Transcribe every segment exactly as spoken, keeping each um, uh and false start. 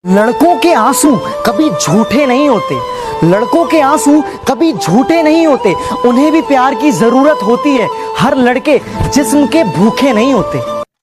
लड़कों के आंसू कभी झूठे नहीं होते। लड़कों के आंसू कभी झूठे नहीं होते। उन्हें भी प्यार की जरूरत होती है। हर लड़के जिस्म के भूखे नहीं होते।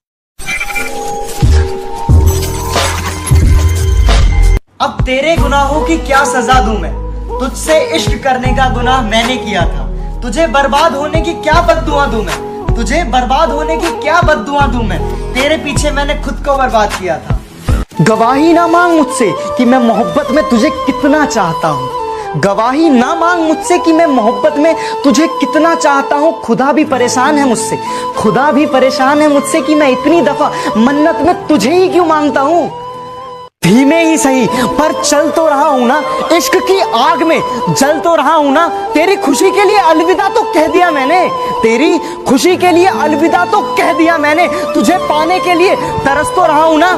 अब तेरे गुनाहों की क्या सजा दूं मैं? तुझसे इश्क करने का गुनाह मैंने किया था। तुझे बर्बाद होने की क्या बद्दुआ दूं मैं? तुझे बर्बाद होने की क्या बद्दुआ दूं मैं? तेरे पीछे मैंने खुद को बर्बाद किया था। गवाही ना मांग मुझसे कि मैं मोहब्बत में तुझे कितना चाहता हूँ। गवाही ना मांग मुझसे कि मैं मोहब्बत में तुझे कितना चाहता हूँ। खुदा भी परेशान है मुझसे, खुदा भी परेशान है मुझसे कि मैं इतनी दफा मन्नत में तुझे ही क्यों मांगता हूँ। धीमे ही सही पर चल तो रहा हूं ना, इश्क की आग में जल तो रहा हूं ना। तेरी खुशी के लिए अलविदा तो कह दिया मैंने, तेरी खुशी के लिए अलविदा तो कह दिया मैंने। तुझे पाने के लिए तरस तो रहा हूं ना।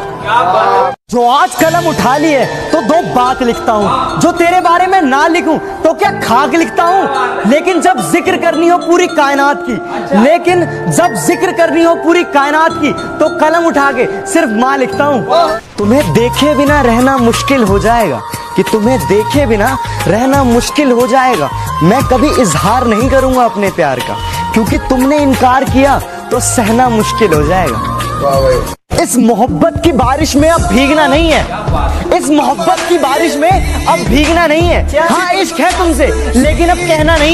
जो आज कलम उठा ली है तो दो बात लिखता हूँ। जो तेरे बारे में ना लिखूं तो क्या खाक लिखता हूँ। लेकिन जब जिक्र करनी हो पूरी कायनात की, लेकिन जब जिक्र करनी हो पूरी कायनात की तो कलम उठा के सिर्फ माँ लिखता हूँ। तुम्हें देखे बिना रहना मुश्किल हो जाएगा, कि तुम्हें देखे बिना रहना मुश्किल हो जाएगा। मैं कभी इजहार नहीं करूंगा अपने प्यार का, क्योंकि तुमने इनकार किया तो सहना मुश्किल हो जाएगा। इस मोहब्बत की बारिश में अब भीगना नहीं है। इस मोहब्बत की बारिश में अब भीगना नहीं है। हाँ इश्क है तुमसे लेकिन अब कहना नहीं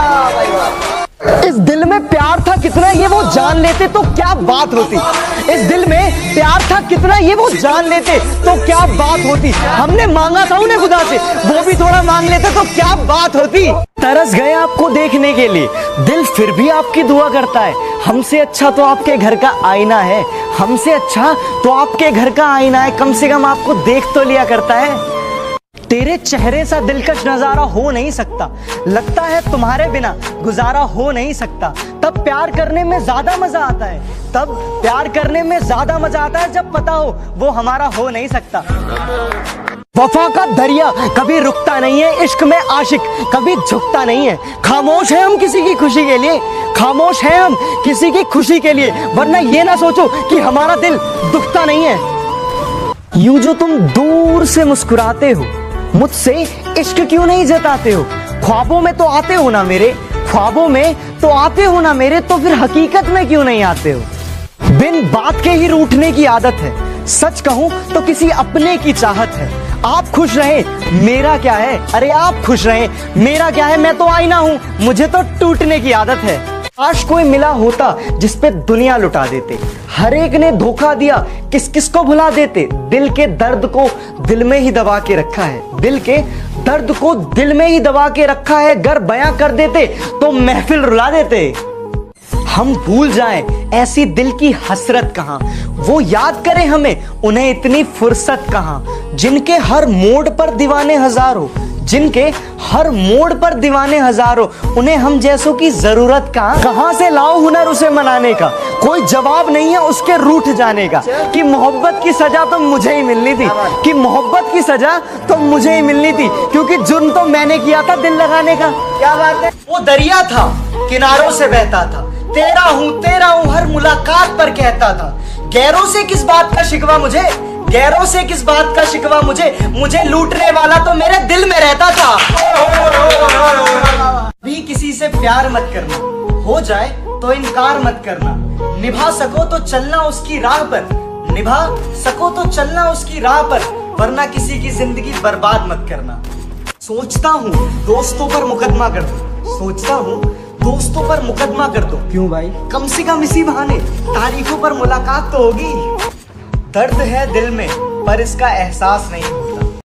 है। इस दिल में प्यार था कितना ये वो जान लेते तो क्या बात होती। इस दिल में प्यार था कितना ये वो जान लेते तो क्या बात होती। हमने मांगा था उन्हें खुदा से, वो भी थोड़ा मांग लेते तो क्या बात होती। तरस गए आपको देखने के लिए, दिल फिर भी आपकी दुआ करता है। हमसे अच्छा तो आपके घर का आईना है, हमसे अच्छा तो आपके घर का आईना है। कम से कम आपको देख तो लिया करता है। तेरे चेहरे सा दिलकश नजारा हो नहीं सकता, लगता है तुम्हारे बिना गुजारा हो नहीं सकता। तब प्यार करने में ज्यादा मजा आता है, तब प्यार करने में ज्यादा मजा आता है जब पता हो वो हमारा हो नहीं सकता। वफा का दरिया कभी रुकता नहीं है, इश्क में आशिक कभी झुकता नहीं है। खामोश है हम किसी की खुशी के लिए, खामोश है हम किसी की खुशी के लिए, वरना ये ना सोचो कि हमारा दिल दुखता नहीं है। यूं जो तुम दूर से मुस्कुराते हो, मुझसे इश्क क्यों नहीं जताते हो। ख्वाबों में तो आते हो ना मेरे, ख्वाबों में तो आते हो ना मेरे, तो फिर हकीकत में क्यों नहीं आते हो। बिन बात के ही रूठने की आदत है, सच कहूं तो किसी अपने की चाहत है। आप खुश रहे मेरा क्या है, अरे आप खुश रहे मेरा क्या है। मैं तो आईना हूं, मुझे तो टूटने की आदत है। काश कोई मिला होता जिस पे दुनिया लुटा देते। हर एक ने धोखा दिया, किस किस को भुला देते। दिल के दर्द को दिल में ही दबा के रखा है, दिल के दर्द को दिल में ही दबा के रखा है। अगर बयां कर देते तो महफिल रुला देते। हम भूल जाएं ऐसी दिल की हसरत कहां, वो याद करें हमें उन्हें इतनी फुर्सत कहां। जिनके हर मोड़ पर दीवाने हजारों, जिनके हर मोड़ पर दीवाने हजारों, उन्हें हम जैसों की जरूरत कहां। कहां से लाओ हुनर उसे मनाने का, कोई जवाब नहीं है उसके रूठ जाने का। कि मोहब्बत की सजा तो मुझे ही मिलनी थी, कि मोहब्बत की सजा तो मुझे ही मिलनी थी, क्योंकि जुर्म तो मैंने किया था दिल लगाने का। क्या बात है। वो दरिया था किनारों से बहता था, तेरा हूँ तेरा हूँ हर मुलाकात पर कहता था। गैरों से किस बात का शिकवा मुझे, गैरों से किस बात का शिकवा मुझे, मुझे लूटने वाला तो मेरे दिल में रहता था। भी किसी से प्यार मत करना, हो जाए तो इनकार मत करना। निभा सको तो चलना उसकी राह पर, निभा सको तो चलना उसकी राह पर, वरना किसी की जिंदगी बर्बाद मत करना। सोचता हूँ दोस्तों पर मुकदमा कर दो, सोचता हूँ दोस्तों पर मुकदमा कर दो। क्यों भाई? कम से कम इसी बहाने तारीखों पर मुलाकात तो होगी। दर्द है दिल में पर इसका एहसास नहीं।